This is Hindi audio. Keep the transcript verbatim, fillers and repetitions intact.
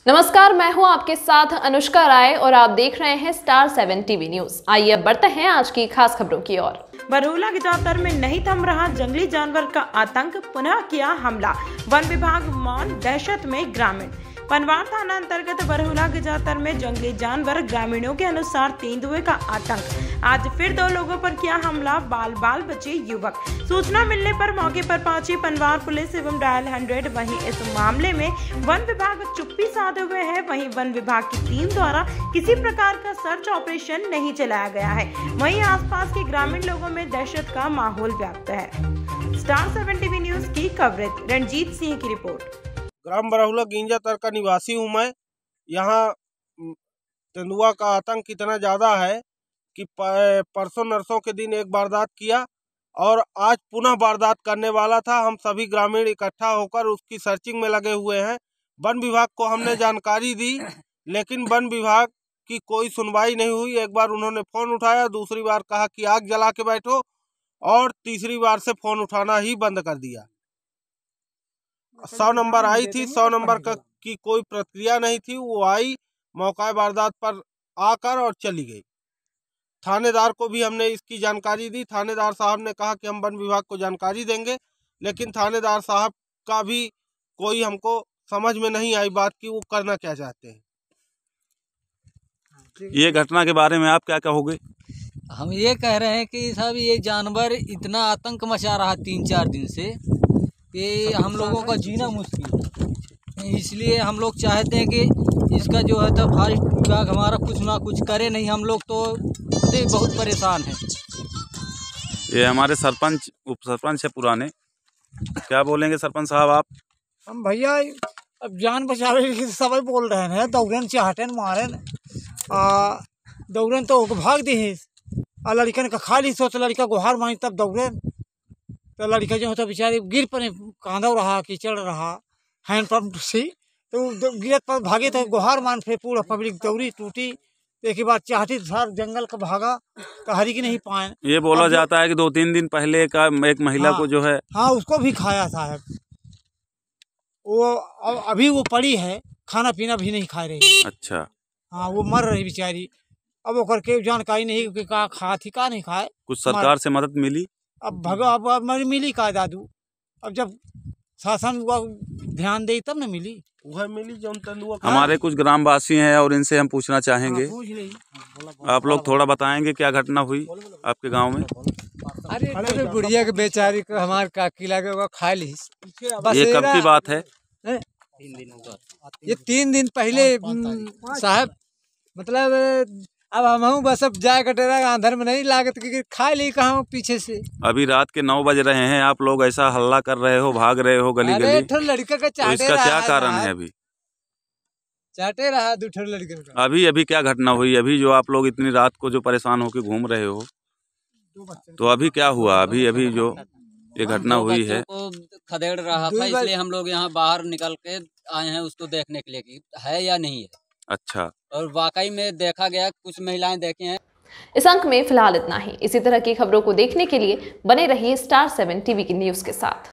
नमस्कार, मैं हूं आपके साथ अनुष्का राय और आप देख रहे हैं स्टार सेवन टीवी न्यूज। आइए अब बढ़ते हैं आज की खास खबरों की ओर। बरहूला के जातर में नहीं थम रहा जंगली जानवर का आतंक, पुनः किया हमला। वन विभाग मौन, दहशत में ग्रामीण। पनवार थाना अंतर्गत बरहूला के जातर में जंगली जानवर, ग्रामीणों के अनुसार तेंदुए का आतंक। आज फिर दो लोगों पर किया हमला, बाल बाल बचे युवक। सूचना मिलने पर मौके पर पहुंची पनवार पुलिस एवं डायल हंड्रेड। वहीं इस मामले में वन विभाग चुप्पी साधे हुए है। वहीं वन विभाग की टीम द्वारा किसी प्रकार का सर्च ऑपरेशन नहीं चलाया गया है। वहीं आसपास के ग्रामीण लोगों में दहशत का माहौल व्याप्त है। स्टार सेवन टीवी न्यूज की कवरेज, रणजीत सिंह की रिपोर्ट। ग्राम बरहूला गिंजा तर का निवासी हूँ मैं। यहाँ तेंदुआ का आतंक इतना ज़्यादा है कि परसों नरसों के दिन एक वारदात किया और आज पुनः वारदात करने वाला था। हम सभी ग्रामीण इकट्ठा होकर उसकी सर्चिंग में लगे हुए हैं। वन विभाग को हमने जानकारी दी, लेकिन वन विभाग की कोई सुनवाई नहीं हुई। एक बार उन्होंने फ़ोन उठाया, दूसरी बार कहा कि आग जला के बैठो, और तीसरी बार से फ़ोन उठाना ही बंद कर दिया। सौ नंबर आई थी, सौ नंबर का की कोई प्रक्रिया नहीं थी। वो आई, मौका वारदात पर आकर और चली गई। थानेदार को भी हमने इसकी जानकारी दी। थानेदार साहब ने कहा कि हम वन विभाग को जानकारी देंगे, लेकिन थानेदार साहब का भी कोई हमको समझ में नहीं आई बात कि वो करना क्या चाहते हैं। ये घटना के बारे में आप क्या कहोगे? हम ये कह रहे हैं कि साहब ये जानवर इतना आतंक मचा रहा तीन चार दिन से कि हम लोगों का जीना मुश्किल है। इसलिए हम लोग चाहते हैं कि इसका जो है तो फॉरेस्ट विभाग हमारा कुछ ना कुछ करे। नहीं हम लोग तो बहुत परेशान हैं। ये हमारे सरपंच उप सरपंच है पुराने, क्या बोलेंगे सरपंच साहब आप? हम भैया अब जान बचावे के सब बोल रहे हैं, दौड़न चाहते मारन दौड़न तो भाग दी और लड़कन का खाली सोच लड़का गुहार मानी तब दौड़न तो लड़का जो होता बेचारे गिर पड़े, कांदा रहा कीचड़ रहा हैंड पंप से, तो गिरत पर भागे तो गुहार मान, फिर पूरा पब्लिक दौड़ी टूटी। एक बार चाहती सर जंगल का भागा तो हरी की नहीं पाए। ये बोला जाता है कि दो तीन दिन पहले का एक महिला हाँ, को जो है हाँ उसको भी खाया साहब। वो अभी वो पड़ी है, खाना पीना भी नहीं खा रही। अच्छा। हाँ वो मर रही बेचारी। अब वो करके जानकारी नहीं कि का खा थी का नहीं खाए। कुछ सरकार से मदद मिली? अब भगा अब, अब मिली का दादू, अब जब शासन ध्यान दे तब न मिली। वह मिली जो तेंदुआ। हमारे कुछ ग्रामवासी हैं और इनसे हम पूछना चाहेंगे। आप लोग थोड़ा बताएंगे क्या घटना हुई आपके गांव में? अरे अरे बुढ़िया के बेचारी को हमारे काकी लगे खा ली। ये कब की बात है? ये तीन दिन पहले साहब, मतलब अब हम बस अब जाए कटेरा आंधर में नहीं लागत क्योंकि खा ली कहाँ पीछे से। अभी रात के नौ बज रहे हैं, आप लोग ऐसा हल्ला कर रहे हो, भाग रहे हो गली गली, लड़का का तो इसका क्या कारण है? अभी चाटे रहा दो लड़के का। अभी अभी क्या घटना हुई? अभी जो आप लोग इतनी रात को जो परेशान होकर घूम रहे हो, तो अभी क्या हुआ? अभी अभी जो ये घटना हुई है, खदेड़ रहा था, इसलिए हम लोग यहाँ बाहर निकल के आए हैं उसको देखने के लिए कि है या नहीं है। अच्छा। और वाकई में देखा गया, कुछ महिलाएं देखी हैं। इस अंक में फिलहाल इतना ही। इसी तरह की खबरों को देखने के लिए बने रहिए स्टार सेवन टीवी की न्यूज के साथ।